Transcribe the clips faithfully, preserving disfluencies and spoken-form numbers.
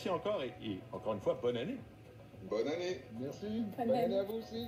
merci encore et, et encore une fois, bonne année. Bonne année. Merci. Bonne, Bonne année. année à vous aussi.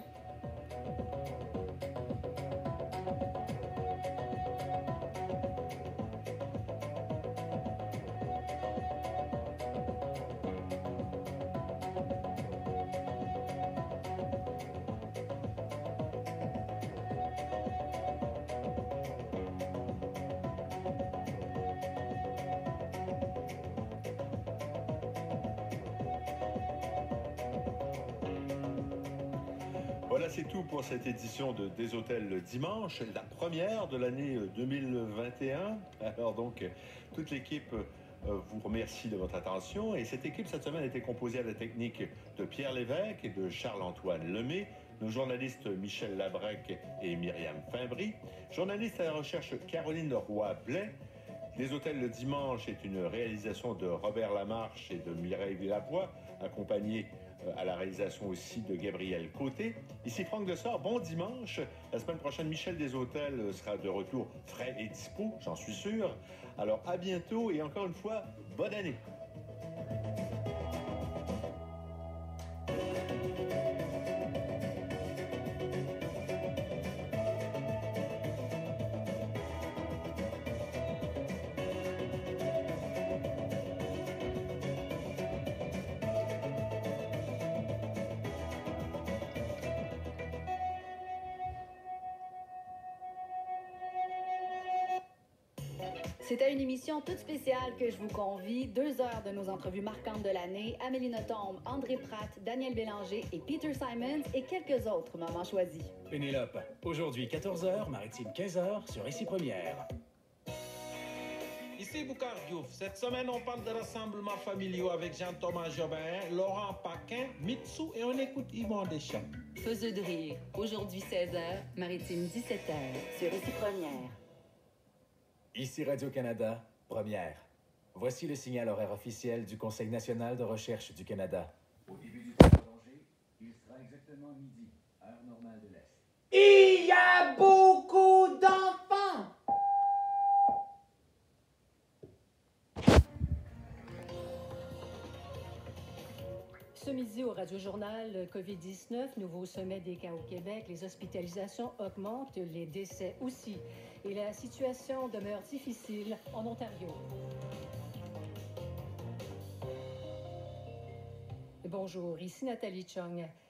Voilà, c'est tout pour cette édition de Des Hôtels Dimanche, la première de l'année deux mille vingt et un. Alors donc, toute l'équipe euh, vous remercie de votre attention. Et cette équipe, cette semaine, était composée à la technique de Pierre Lévesque et de Charles-Antoine Lemay, nos journalistes Michel Labrec et Myriam Fimbry, journaliste à la recherche Caroline Roy-Blais. Les Hôtels le Dimanche est une réalisation de Robert Lamarche et de Mireille Villavoie, accompagnée à la réalisation aussi de Gabriel Côté. Ici Franck Dessort, bon dimanche. La semaine prochaine, Michel des Hôtels sera de retour frais et dispo, j'en suis sûr. Alors à bientôt et encore une fois, bonne année. C'était une émission toute spéciale que je vous convie. Deux heures de nos entrevues marquantes de l'année. Amélie Nothomb, André Pratt, Daniel Bélanger et Peter Simons et quelques autres moments choisis. Pénélope, aujourd'hui quatorze heures, Maritime quinze heures sur Ici Première. Ici Boucar Diouf. Cette semaine, on parle de rassemblements familiaux avec Jean-Thomas Jobin, Laurent Paquin, Mitsou et on écoute Yvon Deschamps. Faiseux de rire. Aujourd'hui seize heures, Maritime dix-sept heures sur Ici Première. Ici Radio-Canada, Première. Voici le signal horaire officiel du Conseil national de recherche du Canada. Au début du temps prolongé, il sera exactement midi, heure normale de l'Est. Il y a beaucoup d'enfants! Ce midi au Radio-Journal, covid dix-neuf, nouveau sommet des cas au Québec, les hospitalisations augmentent, les décès aussi. Et la situation demeure difficile en Ontario. Bonjour, ici Nathalie Chung.